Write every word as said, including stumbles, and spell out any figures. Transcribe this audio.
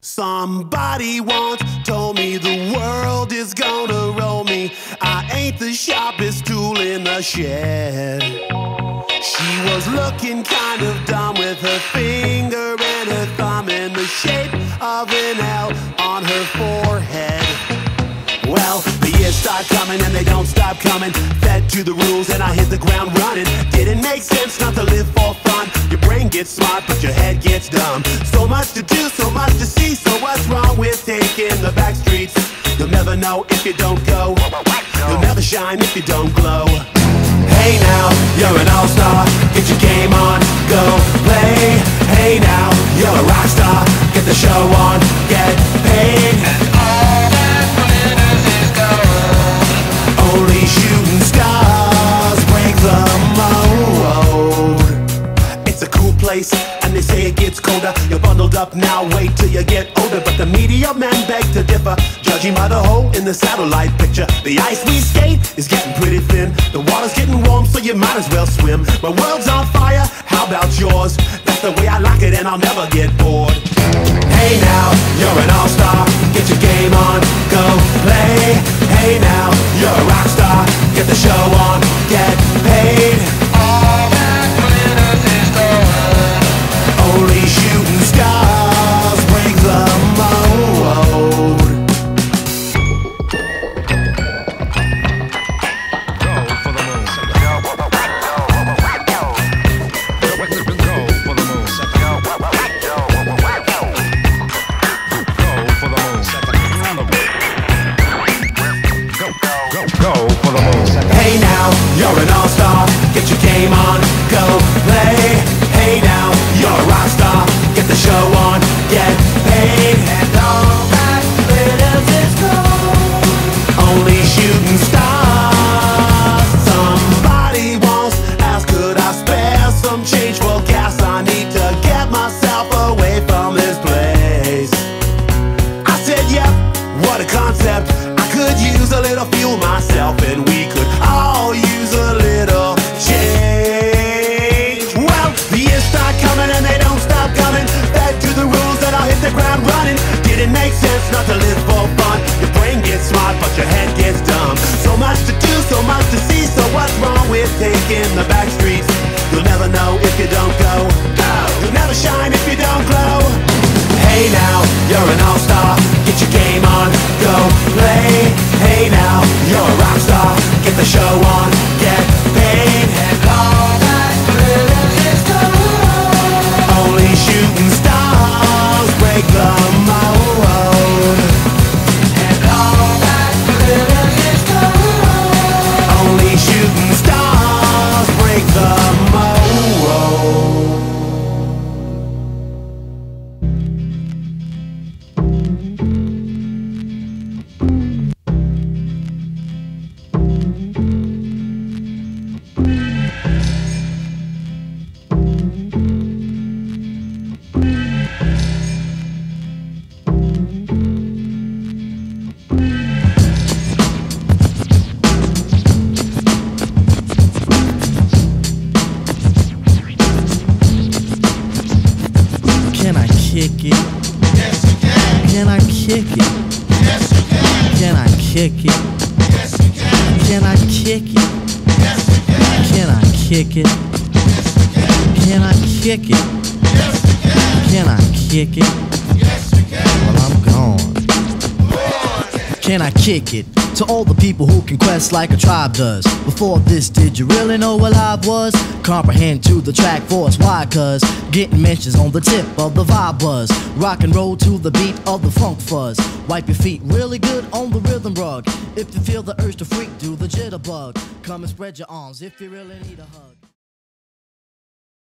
Somebody once told me the world is gonna roll me. I ain't the sharpest tool in the shed. She was looking kind of dumb with her finger and her thumb in the shape of an L on her forehead. Well, the years start coming and they don't stop coming. Fed to the rules and I hit the ground running. Didn't make sense not to live for fun. Your brain gets smart but your head gets dumb. So much to do, so much to see. So what's wrong with taking the back streets? You'll never know if you don't go. You'll never shine if you don't glow. Hey now, you're an all-star. Get your game on, go play. Hey now, you're a rock star. Get the show on, get paid. And all that glitters is gold. Only shooting stars break the mold. It's a cool place, and they say it gets colder. You're bundled up now, wait till you get older. But the media men beg to differ, judging by the hole in the satellite picture. The ice we skate is getting pretty thin. The water's getting warm, so you might as well swim. My world's on fire, how about yours? That's the way I like it and I'll never get bored. Hey now, you're an all-star. Get your game on, go play. Hey now, you're a rock star. Get the show on, get paid. All that glitters is gold. Only shooting stars break the mold. Hey now, you're an all-star. Get your game on, go play. Hey now, you're a rock star. Get the show on, get paid. And all that glitters is gold. Only shooting stars. Somebody once asked, could I spare some change for gas? I need to get myself away from this place. I said, yep, what a concept. I could use a little fuel myself, and we could all use a little change. Well, the years start coming and they don't stop coming. Back to the rules and I'll hit the ground running. Didn't make sense not to live for fun. Your brain gets smart but your head gets dumb. So much to do, so much to see. So what's wrong with taking the back streets? You'll never know if you don't go. Go! You'll never shine if you don't glow. Hey now, you're an all-star. Get your game on, go play. Hey now, you're a rock star. Get the show on, get paid. And all that glitters is gold. Only shooting stars break the mold. And all that glitters is gold. Only shooting stars break the mold. Can I kick it? Yes you can. Can I kick it? Yes you can. Can I kick it? Yes you can. Can I kick it? Yes you can. Can I kick it? Yes you can. Can I kick it? Yes you can. Can I kick it? Yes you can. Well, I'm gone. Can I kick it? To all the people who can quest like a tribe does. Before this, did you really know what live was? Comprehend to the track force, why? Cause getting mentions on the tip of the vibe buzz. Rock and roll to the beat of the funk fuzz. Wipe your feet really good on the rhythm rug. If you feel the urge to freak, do the jitterbug. Come and spread your arms if you really need a hug.